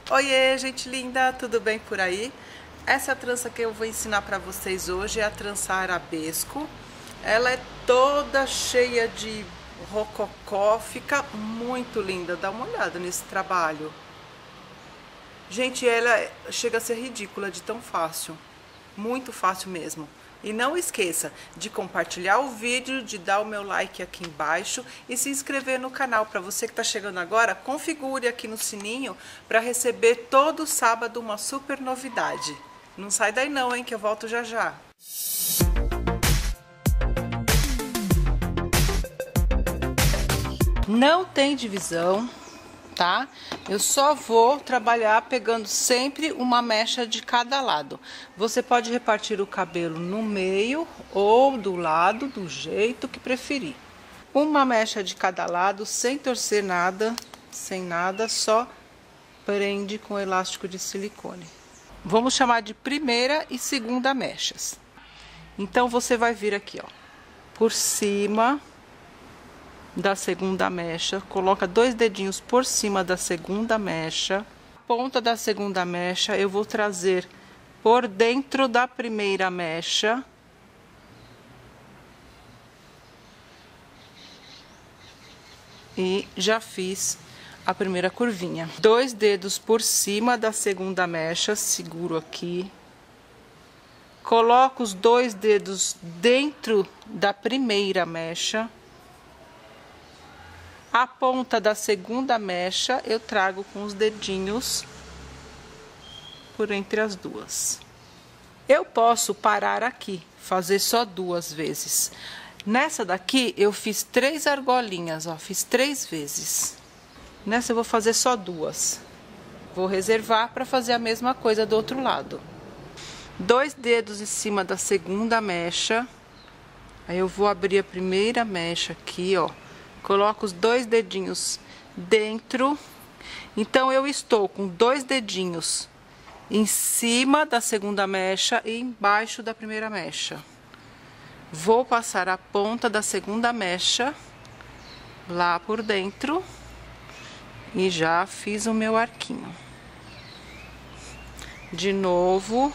Oiê, gente linda, tudo bem por aí? Essa trança que eu vou ensinar para vocês hoje é a trança arabesco. Ela é toda cheia de rococó, fica muito linda, dá uma olhada nesse trabalho. Gente, ela chega a ser ridícula de tão fácil, muito fácil mesmo. E não esqueça de compartilhar o vídeo, de dar o meu like aqui embaixo e se inscrever no canal. Para você que está chegando agora, configure aqui no sininho para receber todo sábado uma super novidade. Não sai daí não, hein, que eu volto já já. Não tem divisão, tá? Eu só vou trabalhar pegando sempre uma mecha de cada lado. Você pode repartir o cabelo no meio ou do lado, do jeito que preferir. Uma mecha de cada lado, sem torcer nada, sem nada, só prende com elástico de silicone. Vamos chamar de primeira e segunda mechas. Então você vai vir aqui, ó, por cima da segunda mecha, coloca 2 dedinhos por cima da segunda mecha. Ponta da segunda mecha eu vou trazer por dentro da primeira mecha. E já fiz a primeira curvinha. 2 dedos por cima da segunda mecha, seguro aqui. Coloco os 2 dedos dentro da primeira mecha. A ponta da segunda mecha eu trago com os dedinhos por entre as duas. Eu posso parar aqui, fazer só 2 vezes. Nessa daqui eu fiz 3 argolinhas, ó, fiz 3 vezes. Nessa eu vou fazer só 2. Vou reservar para fazer a mesma coisa do outro lado. 2 dedos em cima da segunda mecha. Aí eu vou abrir a primeira mecha aqui, ó. Coloco os 2 dedinhos dentro. Então, eu estou com 2 dedinhos em cima da segunda mecha e embaixo da primeira mecha. Vou passar a ponta da segunda mecha lá por dentro e já fiz o meu arquinho. De novo.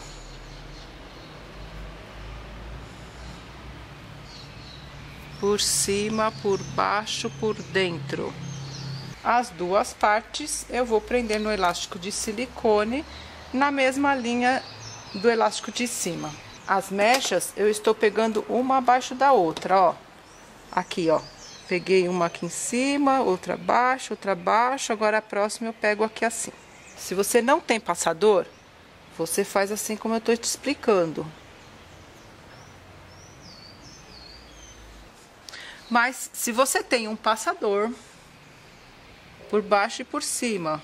Por cima, por baixo, por dentro. As duas partes eu vou prender no elástico de silicone na mesma linha do elástico de cima. As mechas eu estou pegando uma abaixo da outra, ó. Aqui, ó. Peguei uma aqui em cima, outra abaixo, agora a próxima eu pego aqui assim. Se você não tem passador, você faz assim como eu estou te explicando. Mas se você tem um passador por baixo e por cima,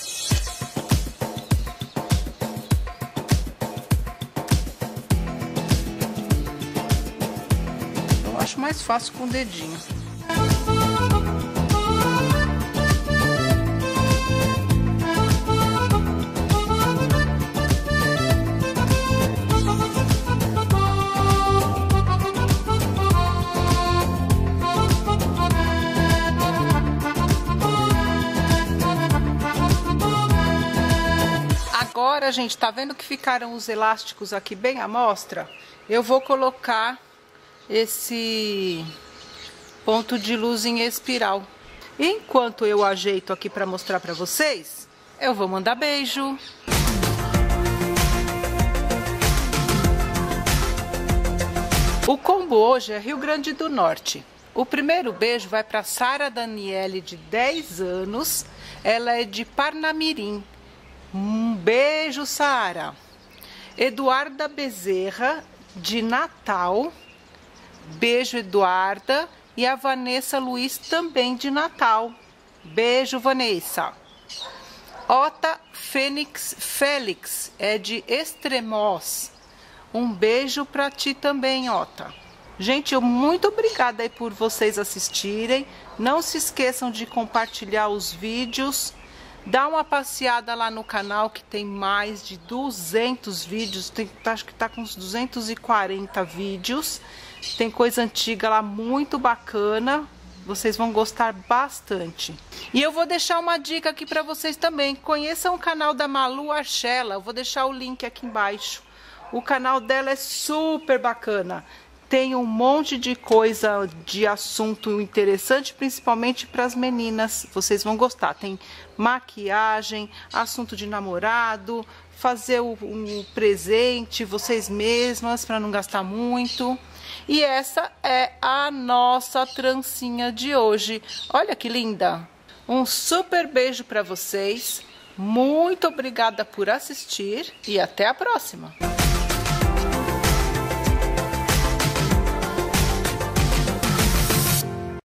eu acho mais fácil com o dedinho. Agora, gente, tá vendo que ficaram os elásticos aqui bem à mostra? Eu vou colocar esse ponto de luz em espiral. Enquanto eu ajeito aqui para mostrar para vocês, eu vou mandar beijo. O combo hoje é Rio Grande do Norte. O primeiro beijo vai para Sara Daniele, de 10 anos. Ela é de Parnamirim. Um beijo, Sara. Eduarda Bezerra, de Natal. Beijo, Eduarda. E a Vanessa Luiz, também de Natal. Beijo, Vanessa. Ota Félix, é de Extremoz. Um beijo pra ti também, Ota. Gente, muito obrigada aí por vocês assistirem. Não se esqueçam de compartilhar os vídeos. Dá uma passeada lá no canal que tem mais de 200 vídeos, acho que tá com uns 240 vídeos. Tem coisa antiga lá muito bacana. Vocês vão gostar bastante. E eu vou deixar uma dica aqui para vocês também. Conheçam o canal da Malu Archela. Eu vou deixar o link aqui embaixo. O canal dela é super bacana. Tem um monte de coisa, de assunto interessante, principalmente para as meninas. Vocês vão gostar. Tem maquiagem, assunto de namorado, fazer um presente vocês mesmas para não gastar muito. E essa é a nossa trancinha de hoje. Olha que linda! Um super beijo para vocês. Muito obrigada por assistir e até a próxima!